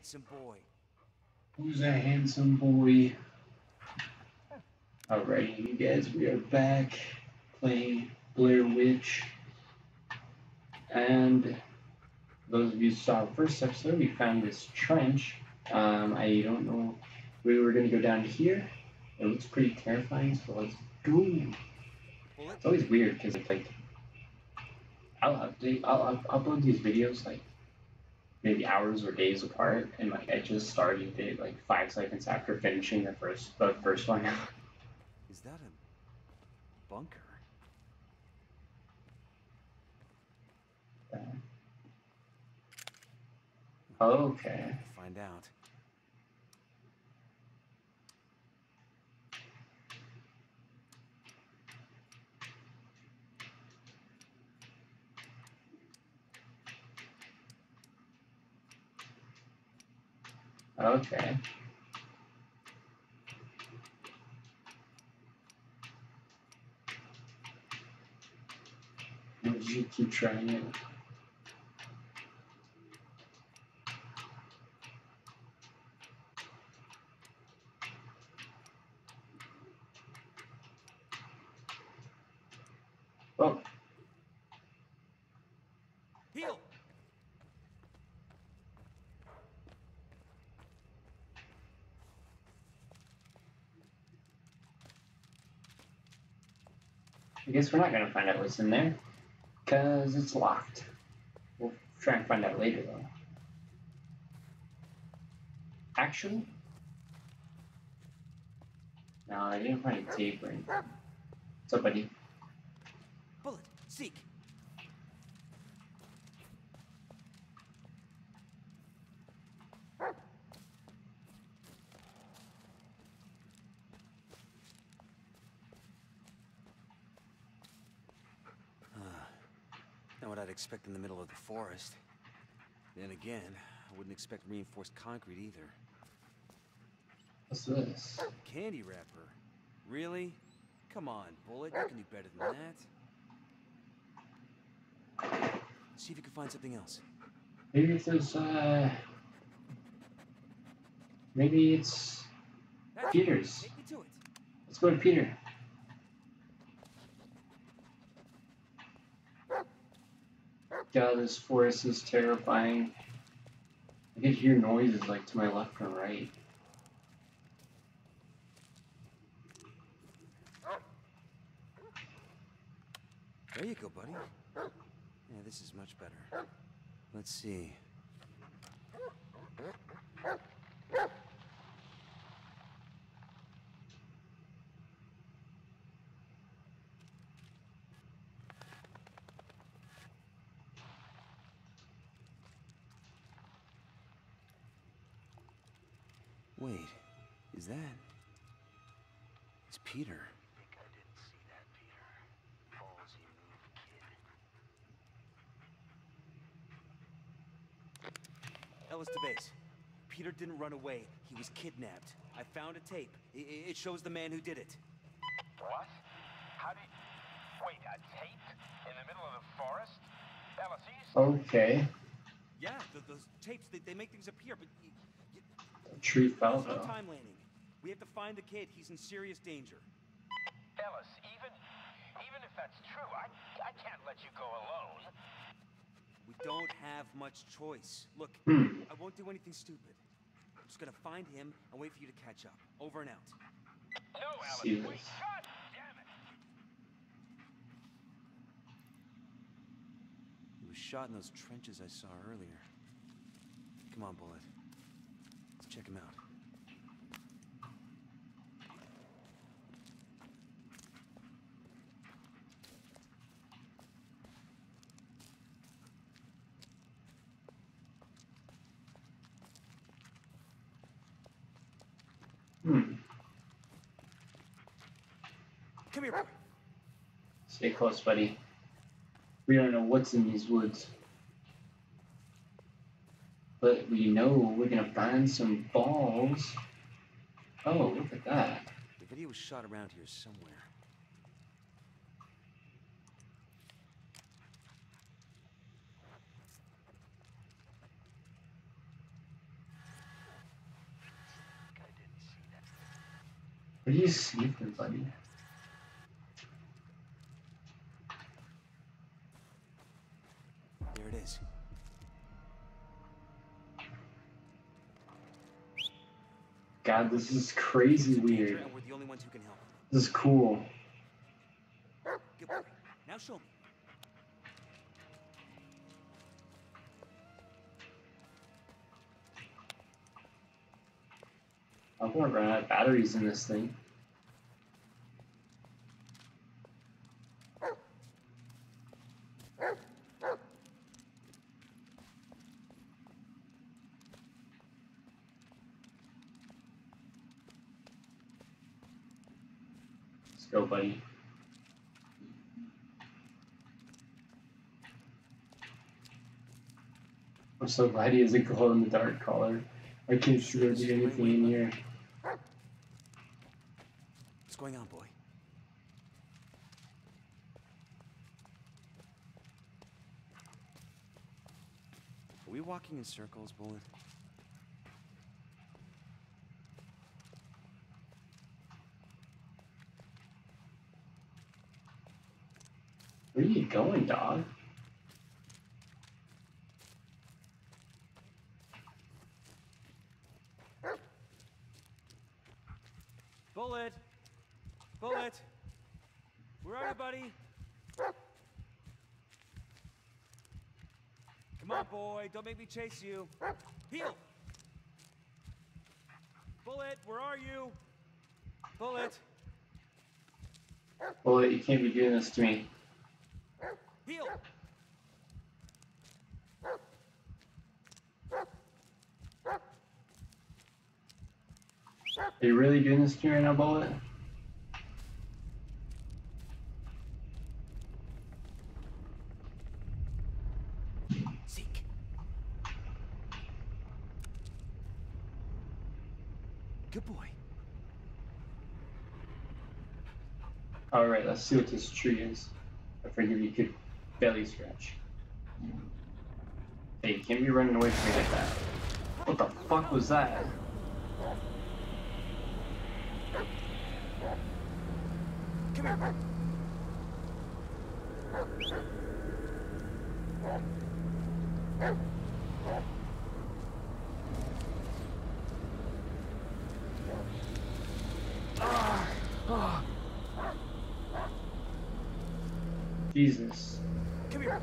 handsome boy? Who's that handsome boy? Alright, you guys, we are back playing Blair Witch. And those of you who saw the first episode, we found this trench. I don't know. We were going to go down here. It looks pretty terrifying, so let's go. Bullet? It's always weird because it's like I'll upload these videos like maybe hours or days apart, and like I just started it like 5 seconds after finishing the first one. Is that a bunker? Okay. Find out. Okay. Would you keep trying it? Oh, Heal! I guess we're not gonna find out what's in there, because it's locked. We'll try and find out later, though. Actually? No, I didn't find a tape or anything. What's up, buddy? Bullet, seek! Not what I'd expect in the middle of the forest. Then again, I wouldn't expect reinforced concrete either. What's this? Candy wrapper? Really? Come on, Bullet, you can do better than that. See if you can find something else. Maybe if there's, maybe it's Peter's. Take me to it. Let's go to Peter. God, this forest is terrifying. I can hear noises like to my left and right. There you go, buddy. Yeah, this is much better. Let's see. Wait, is that... It's Peter. Think I didn't see that, Peter. Ballsy move, kid. Ellis to base. Peter didn't run away. He was kidnapped. I found a tape. It shows the man who did it. What? How did... Wait, a tape? In the middle of the forest? Ellis, Okay. Yeah, those tapes, they make things appear, but... A tree fell There's no though. time landing. We have to find the kid. He's in serious danger. Ellis, even if that's true, I can't let you go alone. We don't have much choice. Look, Hmm. I won't do anything stupid. I'm just gonna find him and wait for you to catch up. Over and out. No, Ellis, See wait. this. God damn it. He was shot in those trenches I saw earlier. Come on, Bullet. Let's check him out. Hmm. Come here, boy. Stay close, buddy. We don't know what's in these woods. But we know we're gonna find some balls. Oh, look at that. The video was shot around here somewhere. What do you see for, buddy? There it is. God, this is crazy weird. And we're the only ones who can help. This is cool. Good boy. Now show me. I'm gonna run out of batteries in this thing. Let's go, buddy. I'm so glad he has a glow-in-the-dark collar. I can't see there be anything in here. What's going on, boy? Are we walking in circles, Bullet? Where are you going, dog? Bullet! Bullet! Where are you, buddy? Come on, boy. Don't make me chase you. Heel! Bullet, where are you? Bullet! Bullet, you can't be doing this to me. Heel! Are you really doing this to me right now, Bullet? Zeke. Good boy. Alright, let's see what this tree is. I figured you could belly scratch. Hey, you can't be running away from me like that. What the fuck was that? Come here. Jesus. Come here.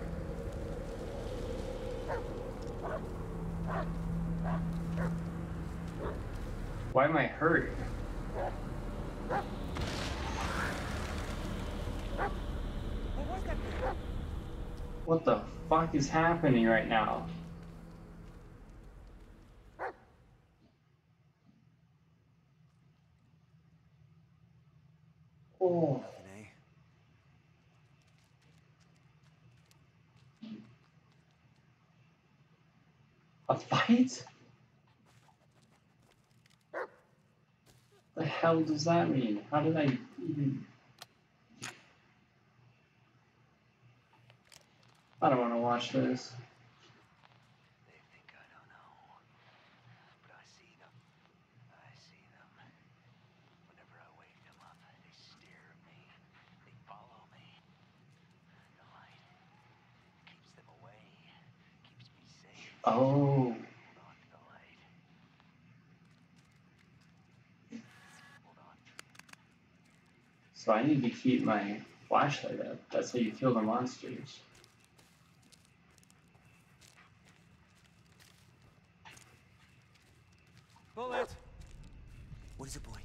Why am I hurt? What was that thing? What the fuck is happening right now? Oh. Nothing, eh? A fight? The hell does that mean? How did I even... I don't want to watch this. They think I don't know, but I see them. I see them. Whenever I wake them up, they stare at me. They follow me. The light keeps them away, keeps me safe. Oh. Hold on to the light. Hold on. So I need to keep my flashlight up. That's how you kill the monsters. Bullet! What is it, boy?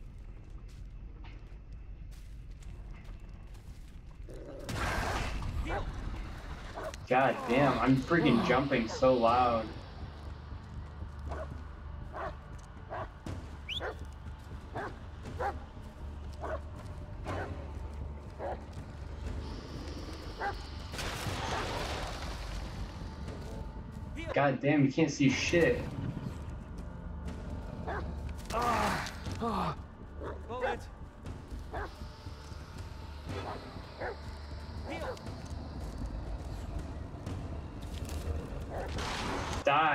Heel! God damn, I'm freaking jumping so loud. Heel! God damn, you can't see shit. Bullet! Heel!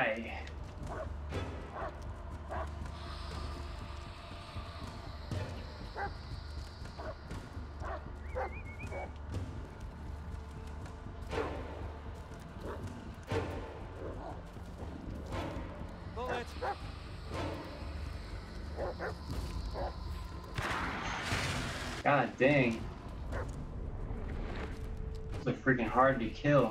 Die. God dang. Those are freaking hard to kill.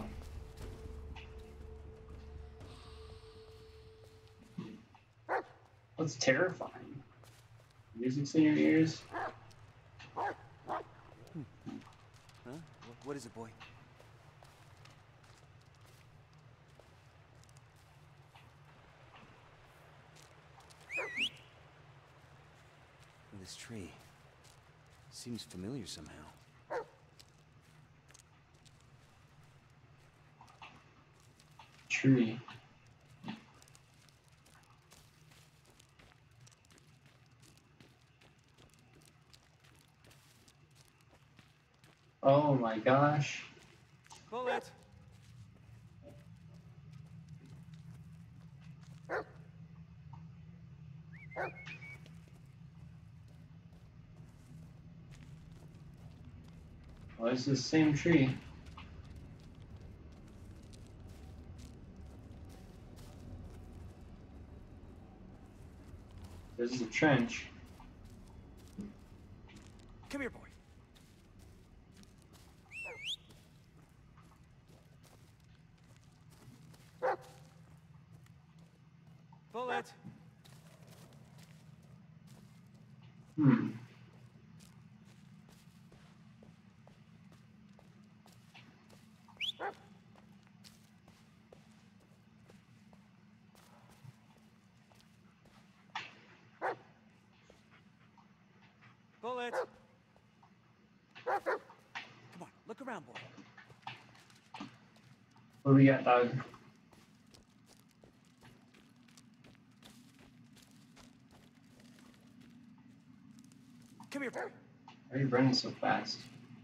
That's terrifying. Music's in your ears. Huh? What is it, boy? This tree seems familiar somehow. Tree. Oh my gosh. Bullet! Well, it's the same tree. This is a trench. Come here, boy. Bullet! Hmm. Bullet! Come on, look around, boy. What do we got, dog? Come here, boy. Why are you running so fast?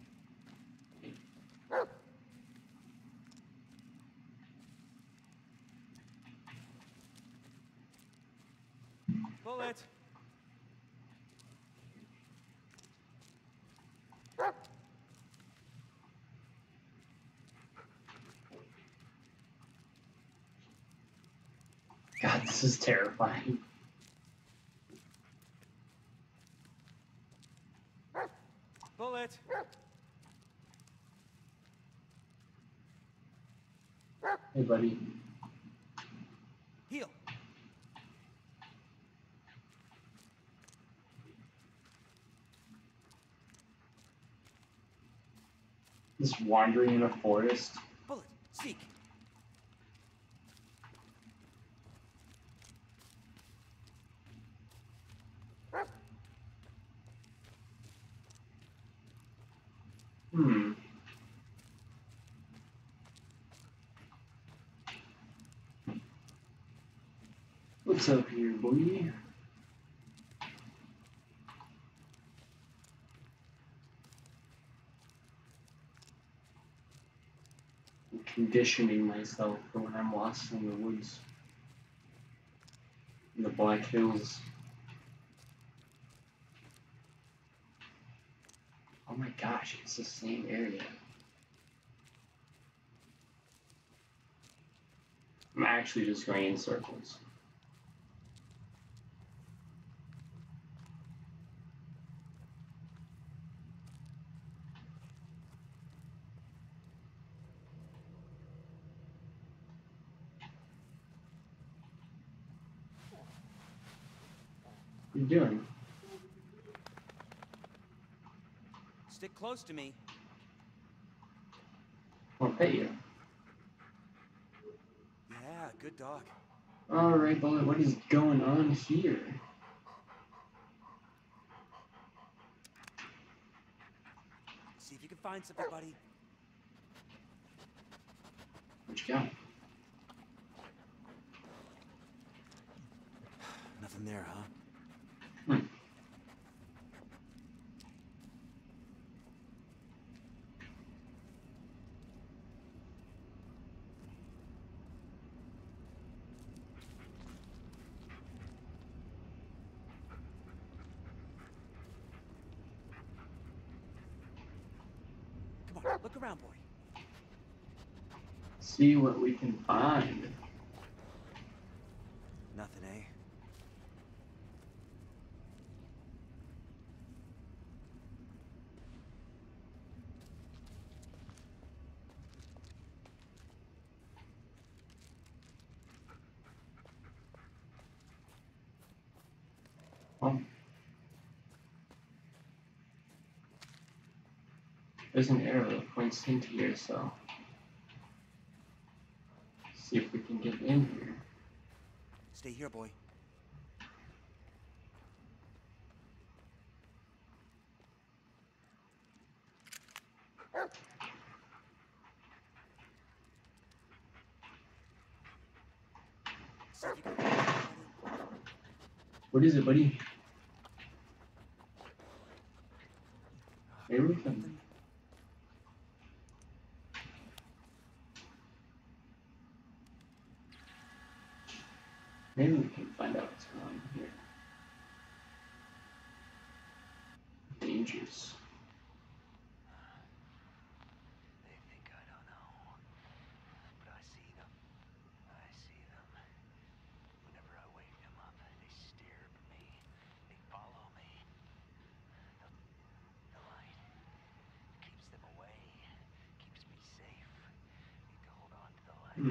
Bullet! God, this is terrifying. Bullet! Hey, buddy. Heal! Just wandering in a forest. Bullet! Seek! Hmm. What's up here, boy? I'm conditioning myself for when I'm lost in the woods. In the Black Hills. Oh my gosh, it's the same area. I'm actually just going in circles. What are you doing? Stick close to me. I'll pet you. Yeah, good dog. Alright, Bullet, what is going on here? See if you can find something, buddy. What you got? Nothing there, huh? Hmm. Come on, look around, boy. See what we can find. Nothing, eh? Oh. There's an arrow that points into here, so see if we can get in here. Stay here, boy. See if you can... What is it, buddy? Maybe we can. Maybe we can find out what's going on here. Dangers. They think I don't know, but I see them. I see them. Whenever I wake them up, they stare at me. They follow me. The light keeps them away, keeps me safe. Need to hold on to the light.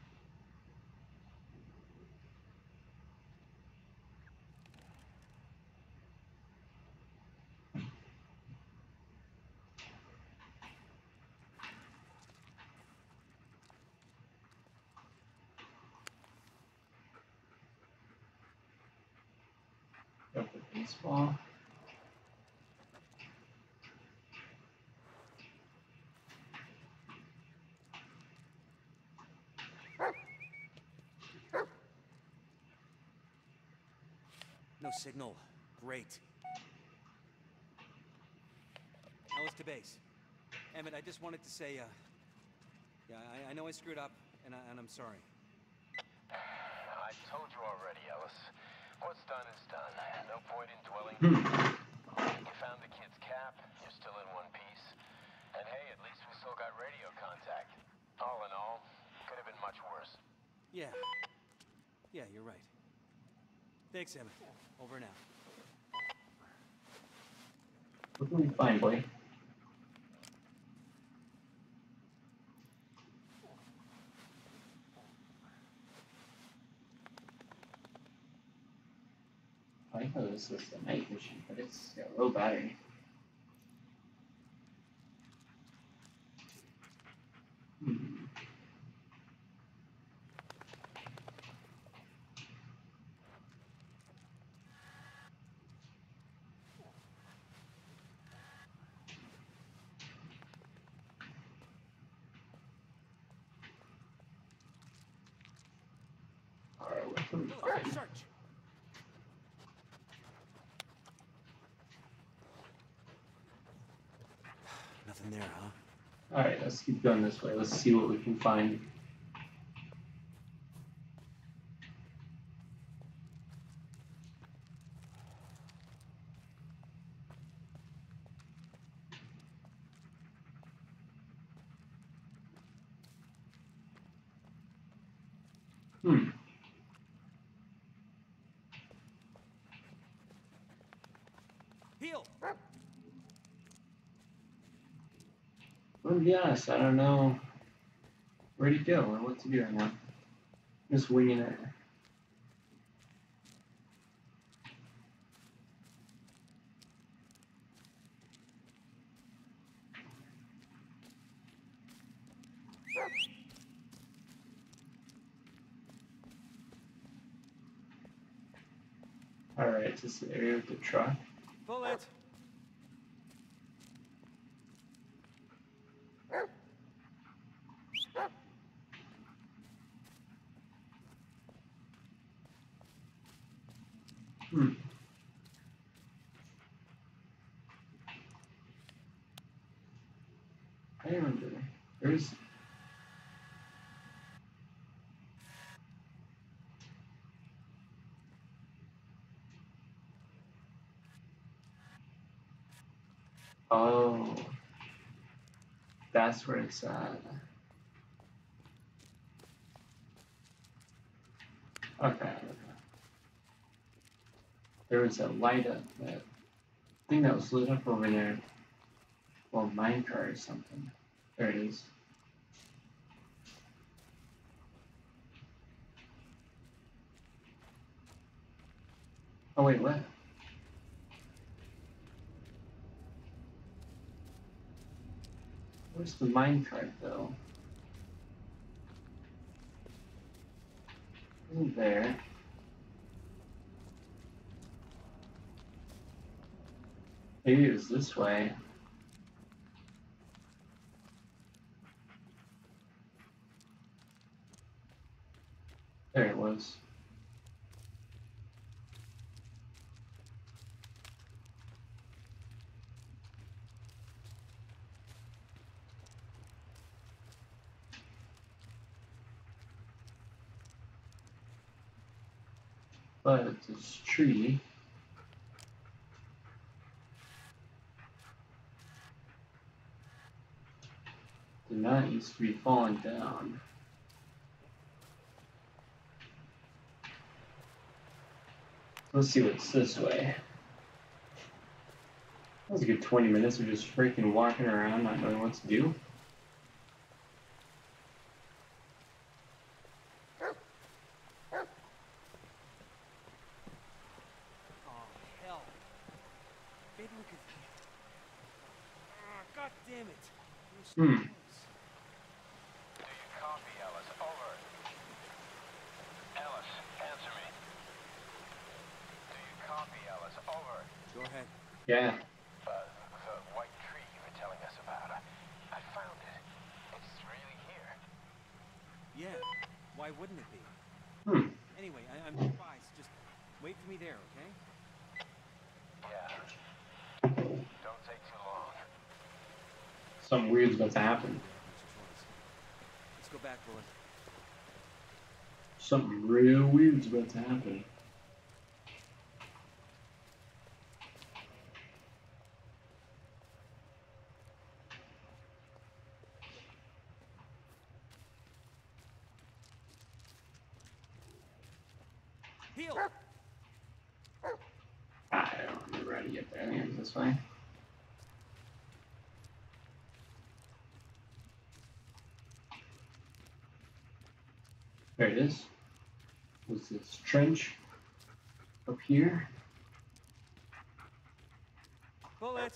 Got the baseball. No signal. Great. Alice to base. Emmett, I just wanted to say, yeah, I know I screwed up, and I'm sorry. I told you already, Ellis. What's done is done. No point in dwelling. You found the kid's cap. You're still in one piece. And hey, at least we still got radio contact. All in all, could have been much worse. Yeah. Yeah, you're right. Thanks, Emmett. Over and out. What can we find, boy? I thought this was the night vision, but it's got a low battery. Alright, what can we find? Search. Nothing there, huh? Alright, let's keep going this way. Let's see what we can find. Heal. Well, to be honest, I don't know where to go or what to do right now. Just winging it. Alright, is this the area with the truck? Bullet. I remember. There's. Oh. That's where it's at. Okay. There was a light up, that thing that was lit up over there. Well, minecart or something. There it is. Oh wait, what? Where's the minecart though? Isn't there? Maybe it was this way. There it was. But this tree did not used to be falling down. Let's see what's this way. That was a good 20 minutes of just freaking walking around, not knowing what to do. Oh, hell. Maybe we could... God damn it. We're so close. Do you copy, Ellis? Over. Ellis, answer me. Do you copy, Ellis? Over. Go ahead. Yeah. The white tree you were telling us about. I found it. It's really here. Yeah. Why wouldn't it be? Anyway, I'm surprised. Just wait for me there, okay? Yeah. Don't take too long. Something weird's about to happen. Let's go back, Bullet. Something real weird's about to happen. Heal! I don't remember how to get there. I think it's this way. There it is. What's this trench up here? Bullet!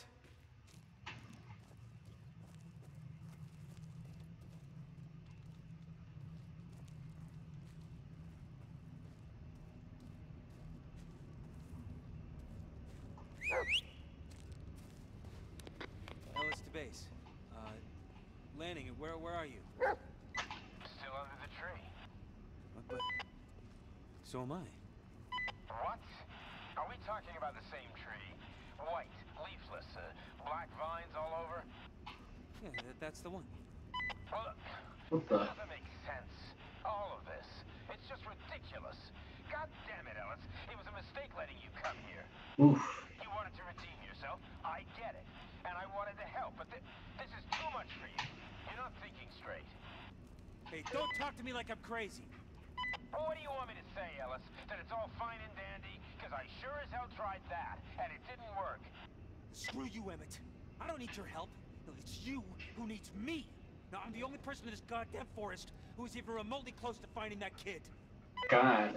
Ellis to base. Landing, where are you? Still under the tree. What, but... So am I. What? Are we talking about the same tree? White, leafless, black vines all over? Yeah, that's the one. Well, What the? doesn't make sense. All of this. It's just ridiculous. God damn it, Ellis. It was a mistake letting you come here. Oof. You wanted to redeem yourself. I get it. And I wanted to help, but this is too much for you. You're not thinking straight. Hey, don't talk to me like I'm crazy. Well, what do you want me to say, Ellis? That it's all fine and dandy? Because I sure as hell tried that, and it didn't work. Screw you, Emmett. I don't need your help. No, it's you who needs me. Now, I'm the only person in this goddamn forest who is even remotely close to finding that kid. God.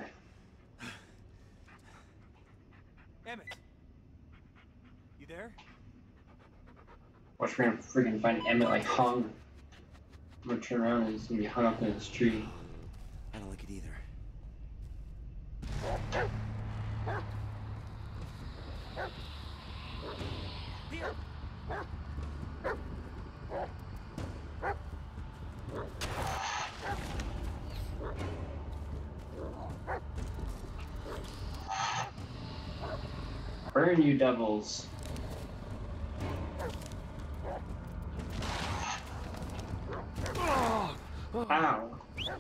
Emmett. You there? Watch, we're gonna freaking find Emmett like hung. I'm gonna turn around and he's gonna be hung up in this tree. I don't like it either. Here! Burn, you devils. Ow.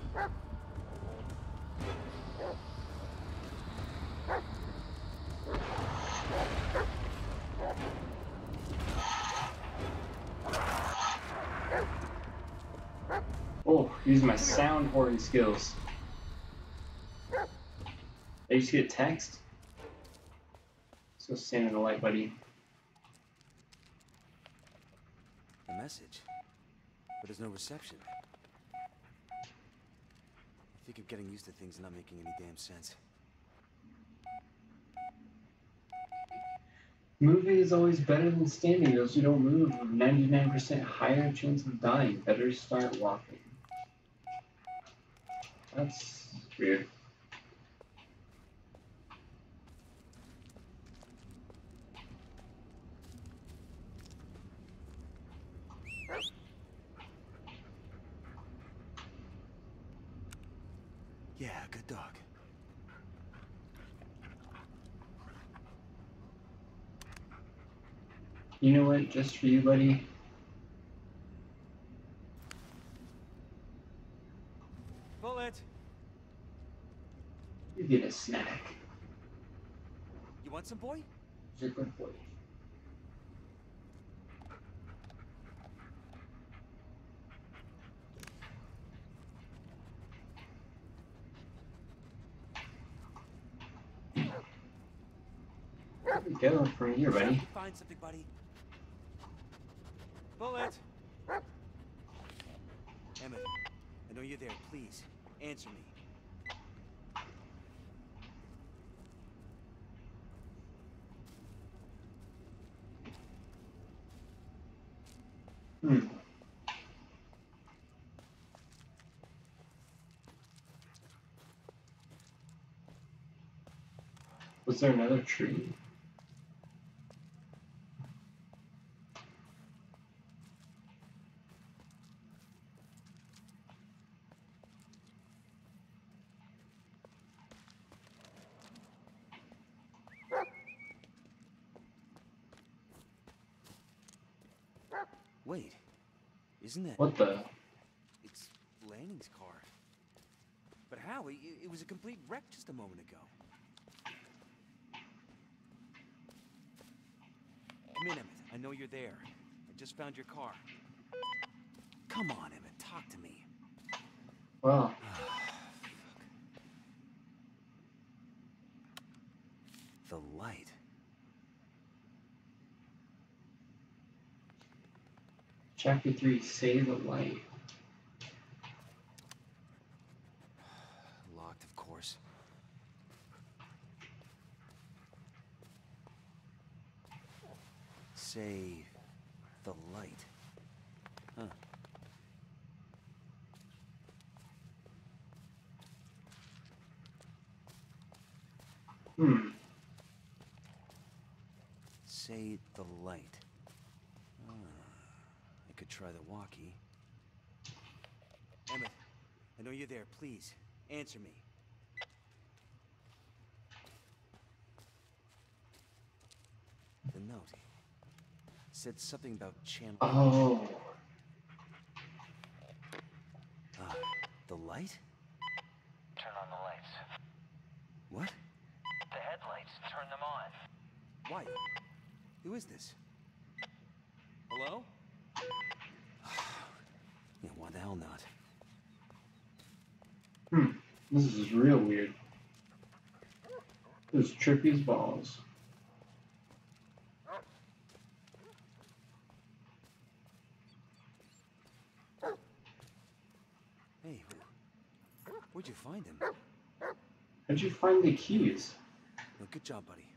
Oh, use my sound hoarding skills. I used to get text. So stand in the light, buddy. A message. But there's no reception. I think I'm getting used to things not making any damn sense. Moving is always better than standing. Those who don't move have 99% higher chance of dying. Better start walking. That's weird. Yeah, good dog. You know what? Just for you, buddy. Bullet! You get a snack. You want some, boy? You're a good boy. Go from here, buddy. Find something, buddy. Bullet! Emmett, I know you're there. Please, answer me. Hmm. Was there another tree? Wait, isn't that... What the? It's Lanning's car. But how? It was a complete wreck just a moment ago. Come in, Emmett. I know you're there. I just found your car. Come on, Emmett. Talk to me. Well, The light. Chapter 3, Save a Light. Locked, of course. Save the light. Huh. Hmm. Say the light. Ah, I could try the walkie. Emmett, I know you're there. Please, answer me. The note said something about channel. Oh. The light? Turn on the lights. What? The headlights, turn them on. Why? Who is this? Hello? Yeah, why the hell not? Hmm. This is real weird. This is trippy as balls. Hey, where'd you find him? How'd you find the keys? Well, good job, buddy.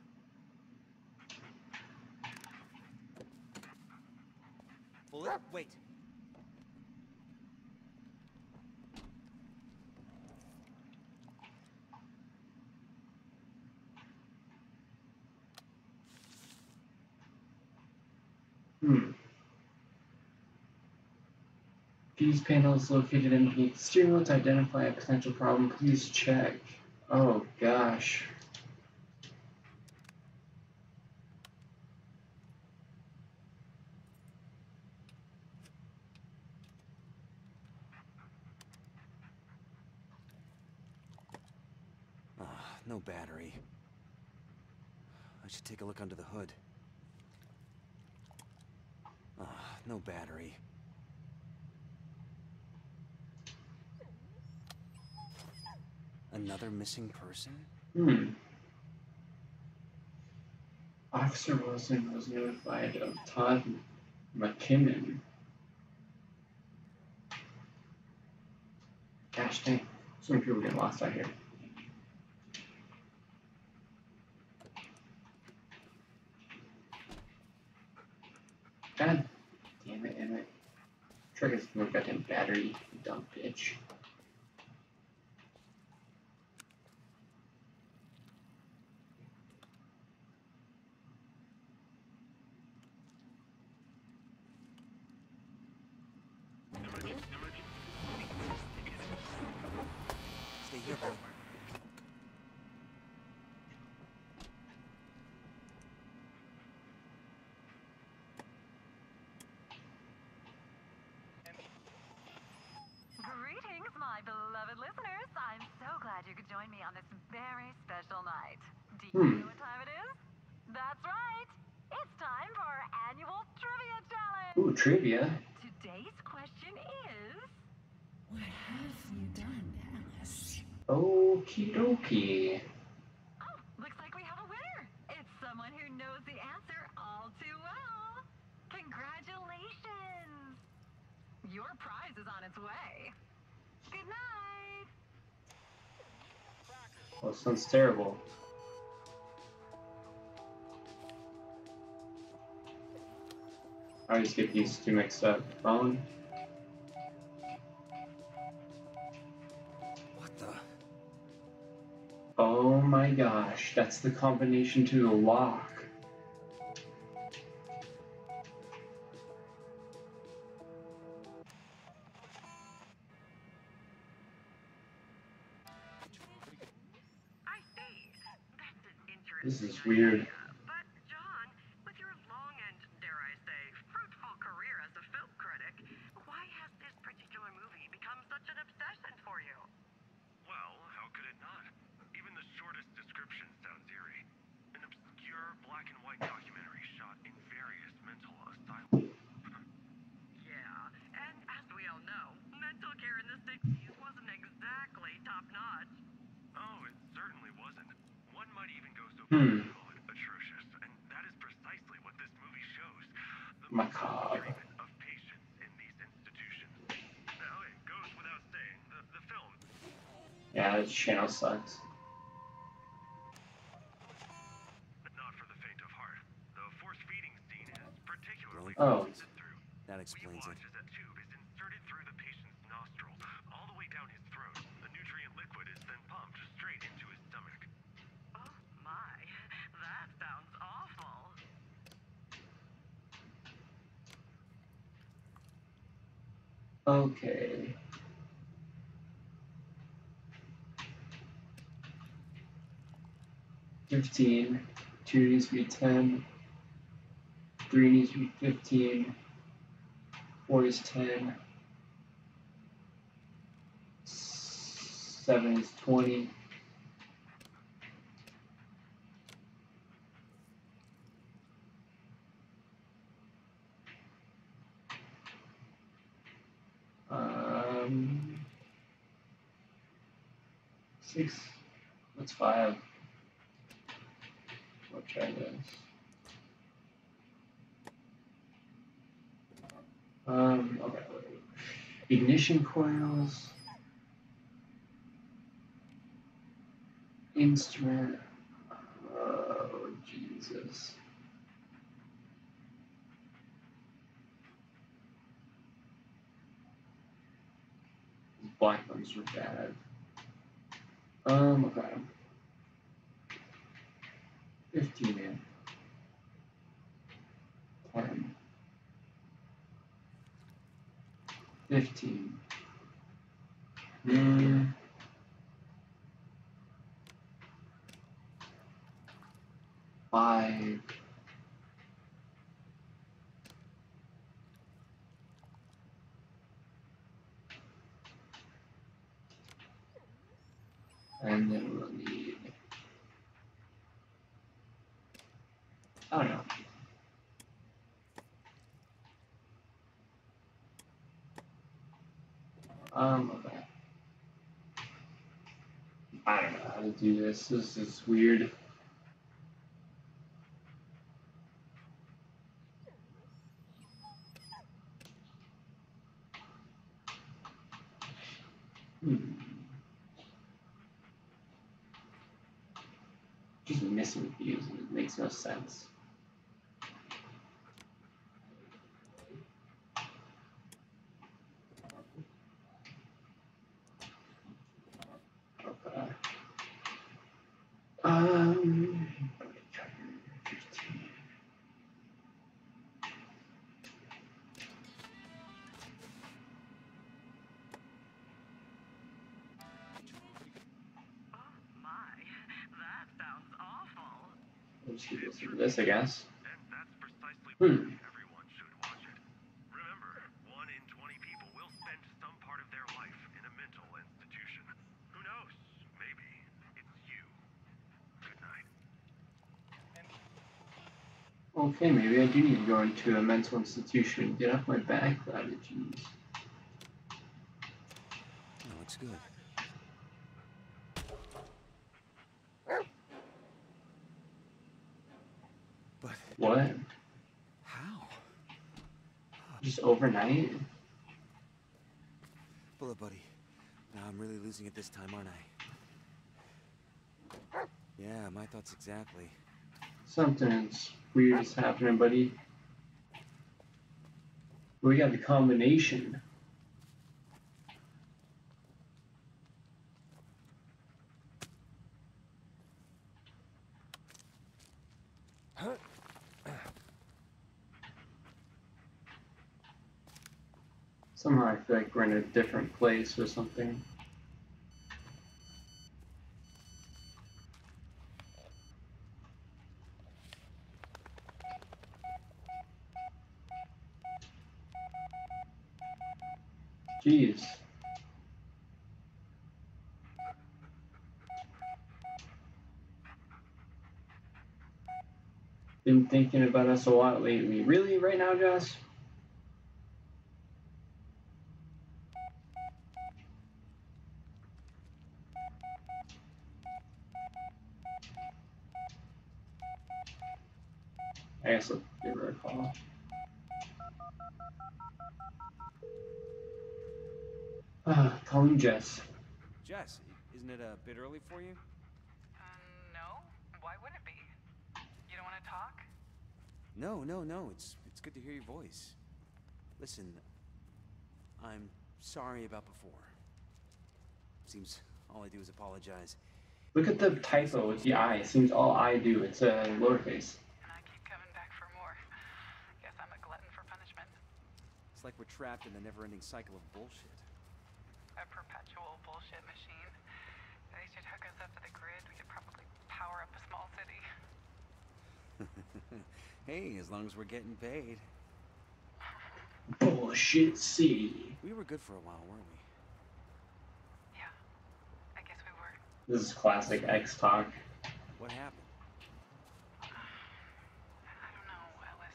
Bullet, wait. Hmm. Fuse panel is located underneath the steering wheel. To identify a potential problem, please check. Oh gosh. No battery. I should take a look under the hood. No battery. Another missing person? Hmm. Officer Wilson was notified of Todd McKinnon. Gosh dang, so many people get lost out here. God damn it, Emmett. Trigger's no goddamn battery, you dumb bitch. Stay here, boy. Greetings, my beloved listeners. I'm so glad you could join me on this very special night. Do you know what time it is? That's right. It's time for our annual trivia challenge. Ooh, trivia. Today's question is... What have you done, Alice? Okie dokie. Oh, looks like we have a winner. It's someone who knows the answer all too well. Congratulations. Your prize is on its way. Good night. Oh, sounds terrible. I always get these two mixed up. Phone. What the? Oh my gosh, that's the combination to the lock. I see. That's an interesting This is weird. idea. But, John, with your long and, dare I say, fruitful career as a film critic, why has this particular movie become such an obsession for you? Well, how could it not? Even the shortest description sounds eerie. An obscure black and white documentary shot in various mental asylums. Yeah, and as we all know, mental care in the 60s wasn't exactly top-notch. Oh, it certainly wasn't. One might even go so far as to call it atrocious, and that is precisely what this movie shows. The Macabre. treatment of patients in these institutions. Now, it goes without saying, the film... Yeah, this channel sucks. Not for the faint of heart. The force-feeding scene is particularly Oh. to sit through. That We explains it. watch as a tube is inserted through the patient's nostrils, all the way down his throat. The nutrient liquid is then pumped straight into his stomach. Oh, my. That sounds awful. Okay. $15. 2 needs to be 10. 3 needs to be 15. 4 is 10. 7 is 20. Um, 6. What's 5? We'll try this. Okay. Ignition coils. Instrument. Oh, Jesus. These black ones were bad. Okay. 15 in. 10. 15. 5. And then we'll need, I don't know. Okay. I don't know how to do this. This is weird. Hmm. Just missing views and it makes no sense. Okay. Um. Oh my, that sounds awful. Let's keep listening to this, I guess. And that's precisely Hmm. why everyone should watch it. Remember, 1 in 20 people will spend some part of their life in a mental institution. Who knows? Maybe it's you. Good night. Okay, maybe I do need to go into a mental institution and get off my back latitudes. That looks good. But What? how? Just overnight? Bullet buddy. Now I'm really losing it this time, aren't I? Yeah, my thoughts exactly. Something's weird is happening, buddy. We got the combination. Somehow I feel like we're in a different place or something. Jeez. Been thinking about us a lot lately. Really? Right now, Joss? I guess I'll give her a call. Calling Jess. Jess, isn't it a bit early for you? No. Why would it be? You don't want to talk? No. It's good to hear your voice. Listen, I'm sorry about before. Seems all I do is apologize. Look at the typo with the I. It seems all I do. It's a lowercase. And I keep coming back for more. Guess I'm a glutton for punishment. It's like we're trapped in a never-ending cycle of bullshit. A perpetual bullshit machine. They should hook us up to the grid. We could probably power up a small city. Hey, as long as we're getting paid. Bullshit city. We were good for a while, weren't we? Yeah, I guess we were. This is classic X talk. What happened? I don't know, Ellis.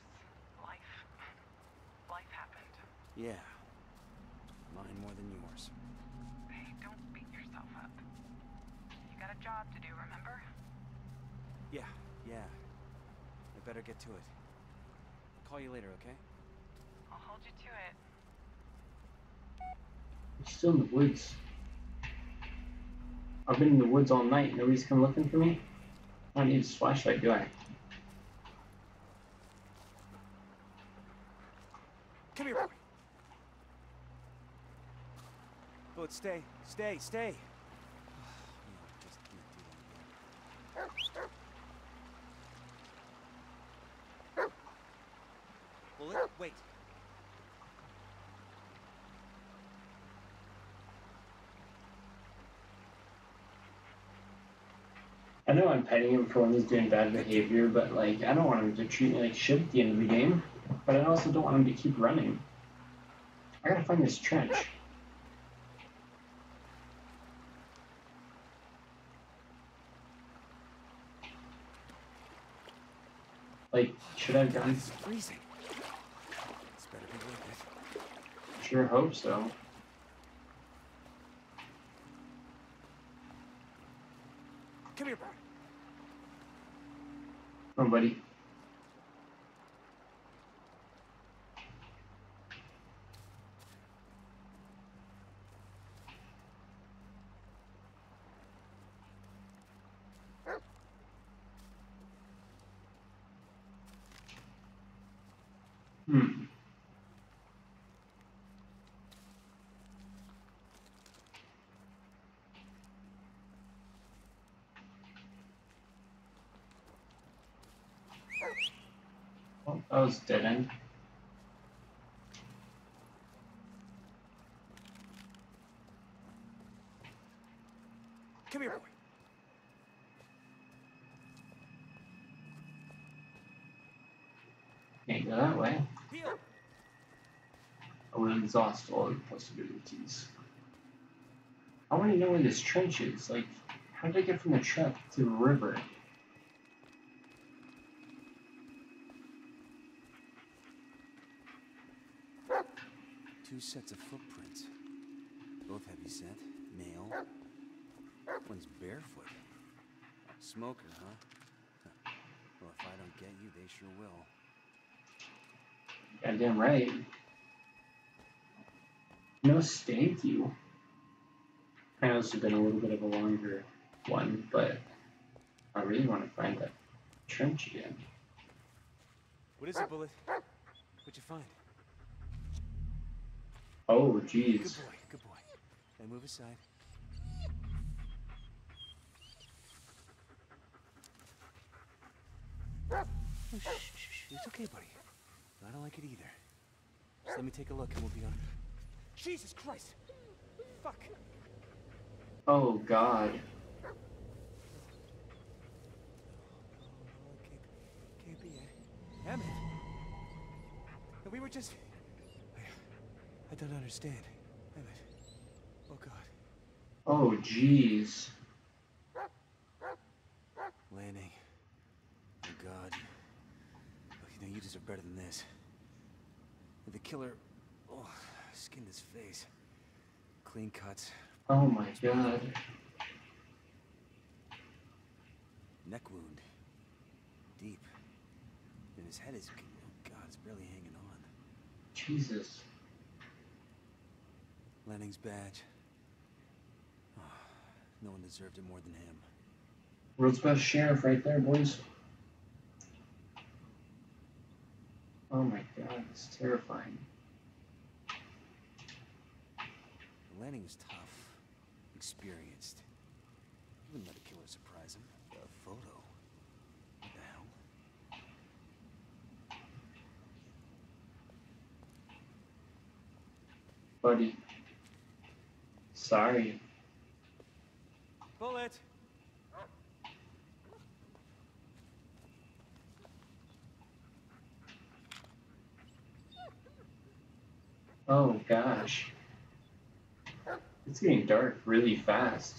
Life happened. Yeah. Mine more than yours. Hey, don't beat yourself up. You got a job to do, remember? Yeah. I better get to it. Call you later, okay? I'll hold you to it. I'm still in the woods. I've been in the woods all night. Nobody's come looking for me. I don't need a flashlight, do I? Come here, boy. Bullet, stay. Just can't do that again. Bullet, wait. I know I'm petting him for when he's doing bad behavior, but like I don't want him to treat me like shit at the end of the game. But I also don't want him to keep running. I gotta find this trench. Like, should I have gone? It's freezing. This better be worth it. Sure hope so. Come here, boy. Come on, buddy. Hmm. Oh, that was dead end. Come here, boy. Can't go that way. Heel. I will exhaust all the possibilities. I want to know where this trench is. Like, how did I get from the truck to the river? Two sets of footprints. Both heavy set, male. One's barefoot. Smoker, huh? Well, if I don't get you, they sure will. Goddamn right. No, thank you. I know this has been a little bit of a longer one, but I really want to find that trench again. What is it, Bullet? What'd you find? Oh, Good jeez. boy, good boy. Now move aside. Oh, shh, shh, shh. It's okay, buddy. I don't like it either. Just let me take a look and we'll be on. Jesus Christ! Fuck! Oh, God. Can't be it. Emmett! No, we were just... I don't understand. Emmett. Oh, God. Oh, jeez. Lanning. Oh, God. Look, you know, you deserve better than this. The killer... Oh, skinned his face. Clean cuts. Oh, my God. Neck wound. Deep. And his head is... Oh, God, it's barely hanging on. Jesus. Lanning's badge. Oh, no one deserved it more than him. World's best sheriff right there, boys. Oh, my God. It's terrifying. Lanning was tough. Experienced. He wouldn't let a killer surprise him. A photo. What the hell? Buddy. Sorry. Bullet! Oh, gosh. It's getting dark really fast.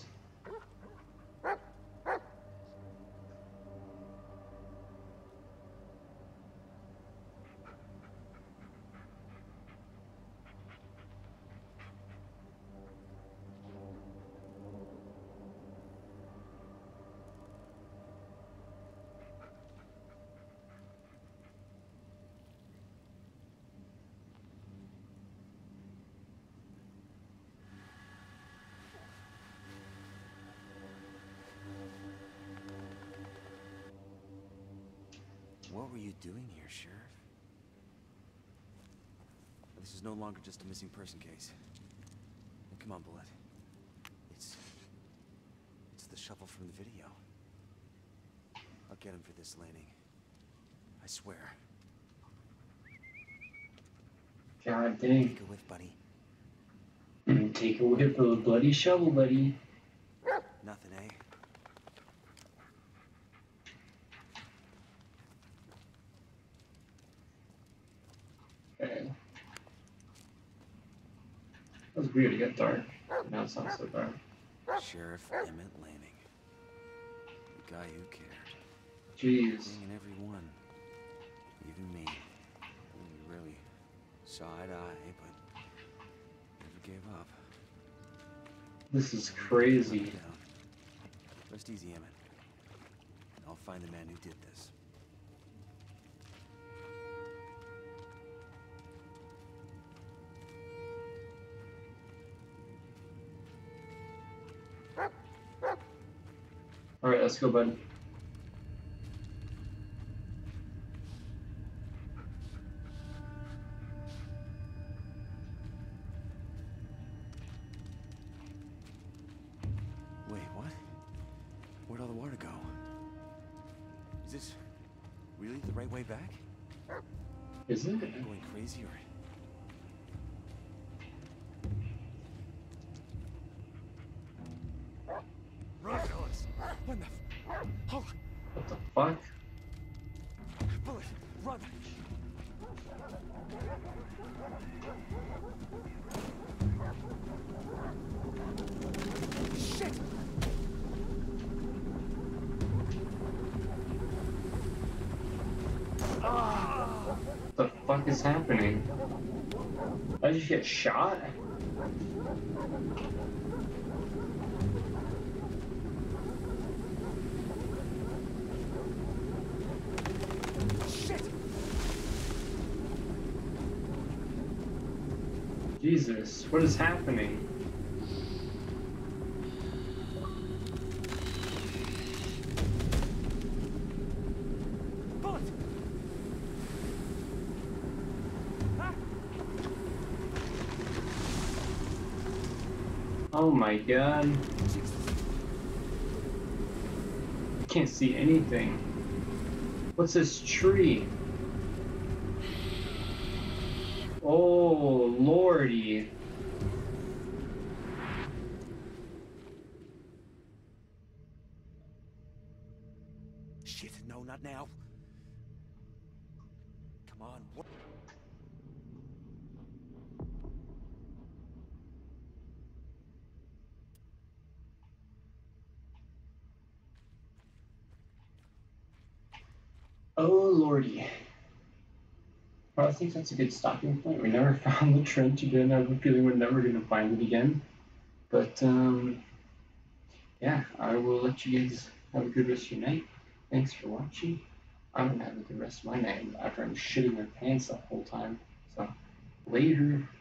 What were you doing here, Sheriff? This is no longer just a missing person case. Now, come on, Bullet. It's the shuffle from the video. I'll get him for this, Lanning. I swear. God dang. Take a whiff, buddy. Take a whip of a bloody shovel, buddy. Nothing, eh? Okay. That was weird, it got dark. Now it's not so dark. Sheriff Emmett Lanning. The guy who cared. Jeez. Everything and everyone. Even me. We really saw eye to eye, but never gave up. This is crazy. Down. Rest easy, Emmett. I'll find the man who did this. Alright, let's go, bud. Is this really the right way back? Is it? Am I going crazy or... Run, Alex! What the... Hold on! What the fuck? Bullet! Run! Shit! What the fuck is happening? Did you get shot? Shit! Jesus, what is happening? Bullet! Ah! Oh my god. Jesus! I can't see anything. What's this tree? Oh, lordy. Shit, no, not now. Come on, what? Oh, lordy. Well, I think that's a good stopping point. We never found the trench again. I have a feeling we're never going to find it again. But, yeah, I will let you guys have a good rest of your night. Thanks for watching. I'm going to have a good rest of my night after I'm shitting my pants the whole time. So, later.